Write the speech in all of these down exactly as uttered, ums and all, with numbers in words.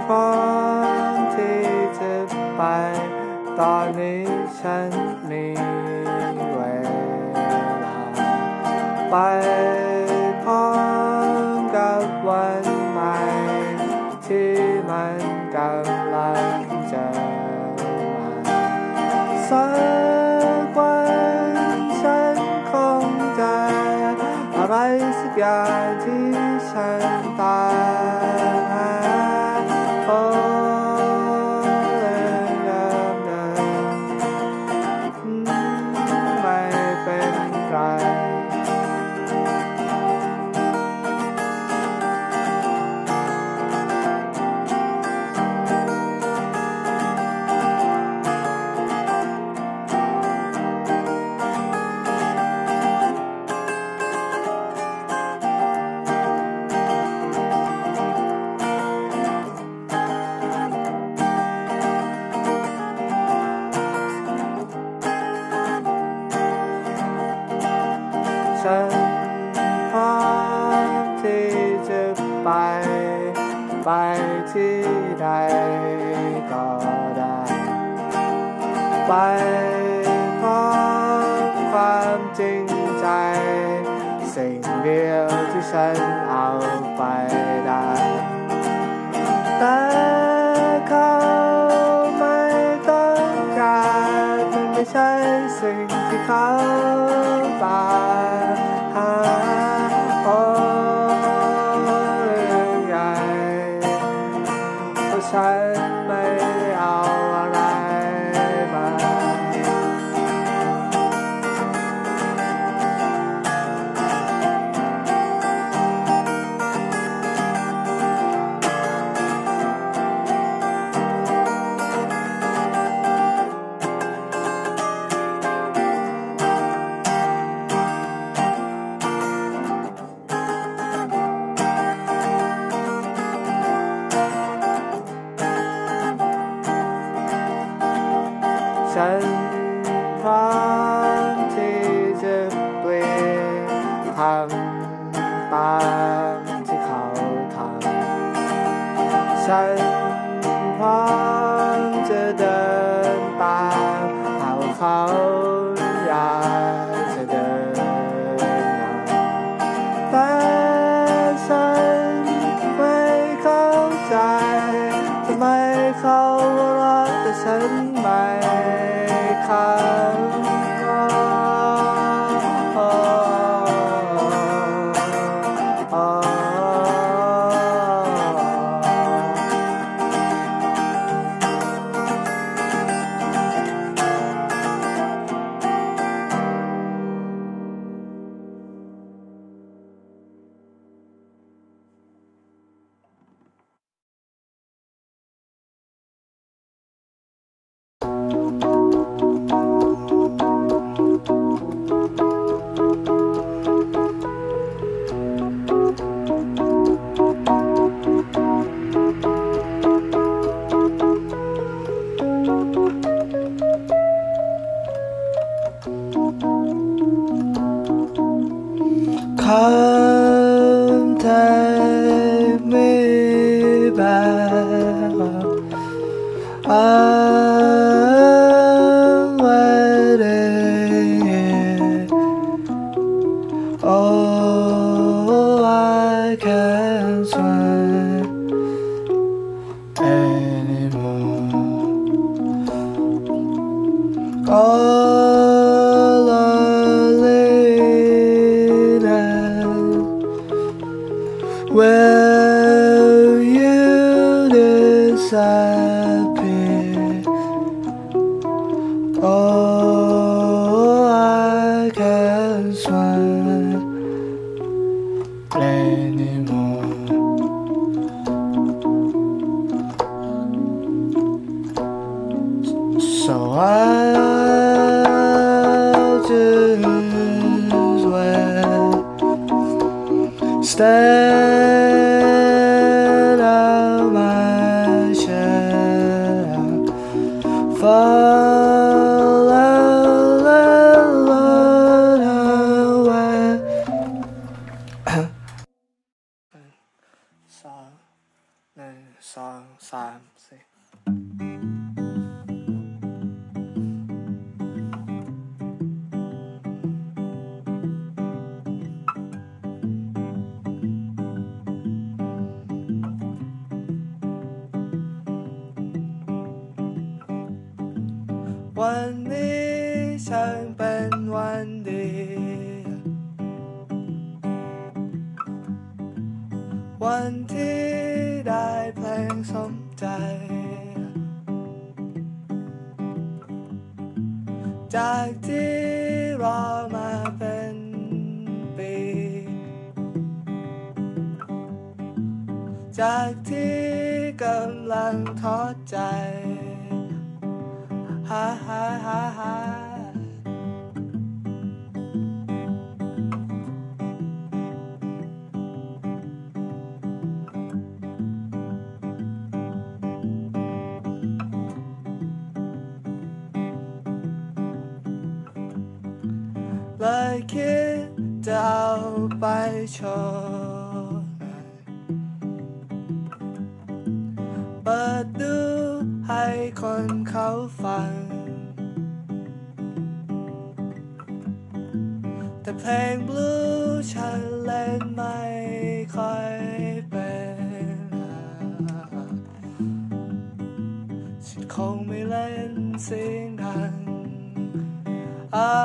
พร้อมที่จะไปตอนนี้ฉันมีเวลาไปพร้อมกับวันใหม่ที่มันกำลังจะมาสักวันฉันคงจะอะไรสักอย่างที่ฉันตามหาโอ้เดิมเดิมไม่เป็นไรฉันพร้อมที่จะไปไปที่ใดก็ได้ไปพร้อมความจริงใจสิ่งเดียวที่ฉันเอาไปได้แต่เขาไม่ต้องการมันไม่ใช่สิ่งที่เขาตามหาโอ้เรื่องใหญ่เพราะฉันไม่เอาอะไรมาฉันพร้อมที่จะเปลี่ยนทำตามที่เขาทำฉันพร้อมจะเดินตามหาว่าเขาอยากจะเดินนำแต่ฉันไม่เข้าใจทำไมเขารักแต่ฉันไม่เข้าCome take me back. I'm waiting here. Oh, I can't swim anymore. All alone. Will you disappear? Oh, I can't swim anymore. So I'll just wait, stand out my shadow, fall out away. สองหนึ่งนึ่งสองสามสี่วันนี้ช่างเป็นวันดีวันที่ได้เพลงสมใจจากที่รอมาเป็นปีจากที่กำลังท้อใจฮ่าฮ่าฮ่าฮ่าเลยคิดจะเอาไปโชว์เปิดดูให้คนเขาฟังแต่เพลงบลูฉันเล่นไม่ค่อยเป็นฉันคงไม่เล่นเสียงดังอ่า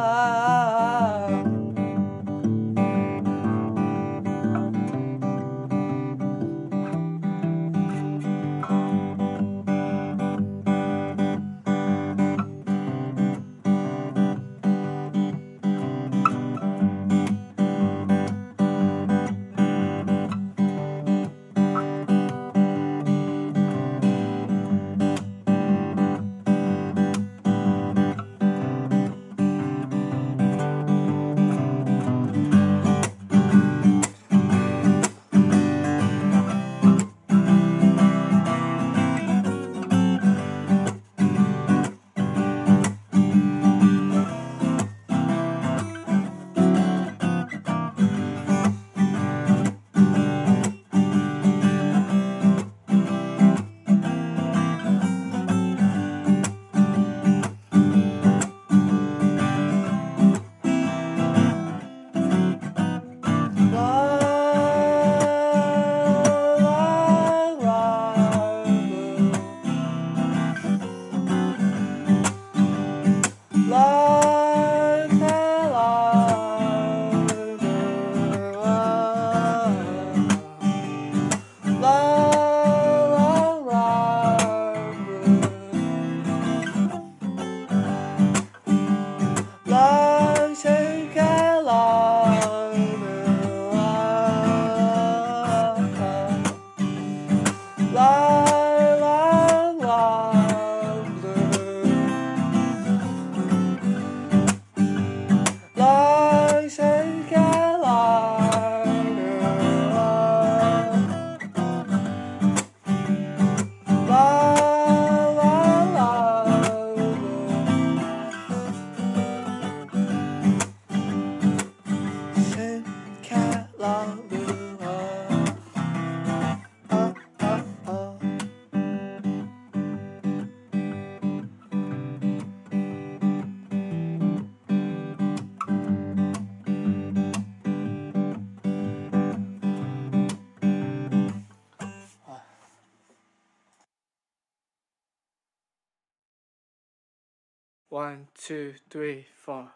One, two, three, four.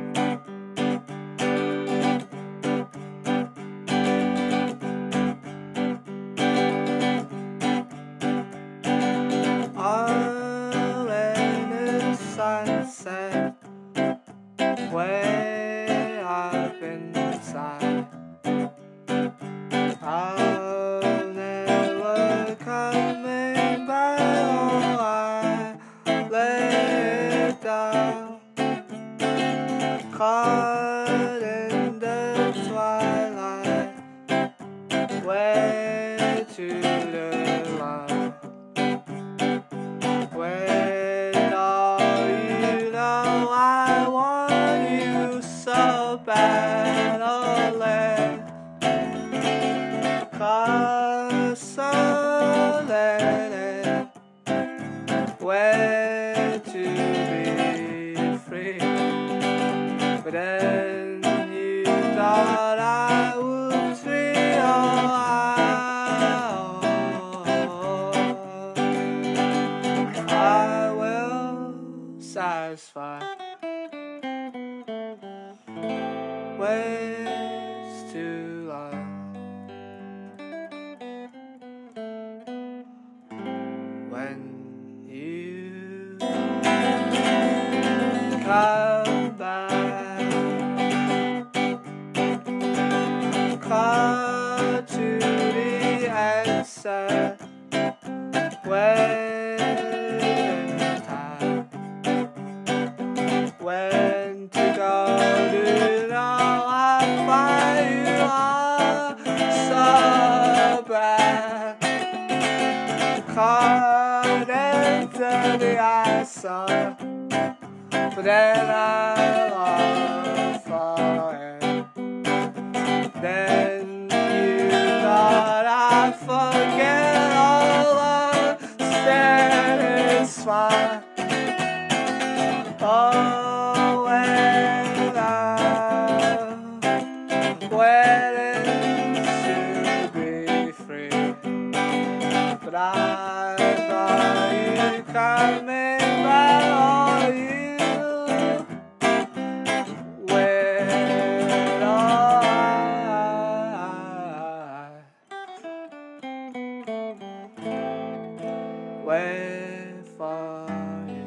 All in the sunset, way up inside. I'll never coming back. Oh, I lay it down. learning where to be free, but then you thought I would feel I will satisfy ways to lie. When you come back, come to the answer when time, when to go to know I find you are so bad. Caught into the answer, but then I lost for it. Then you thought I'd forget all of satisfied. Oh, when I'm waiting to be free, but I thought you coming back, or you when I wait for you,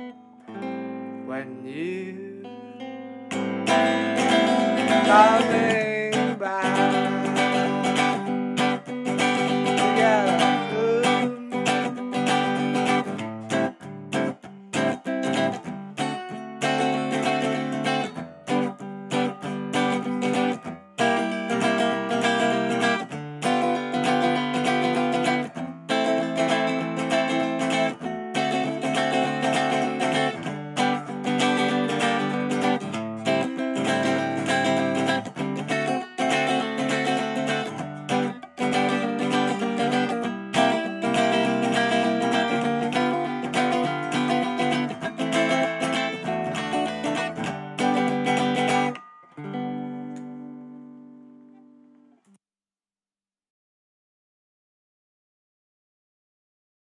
when you coming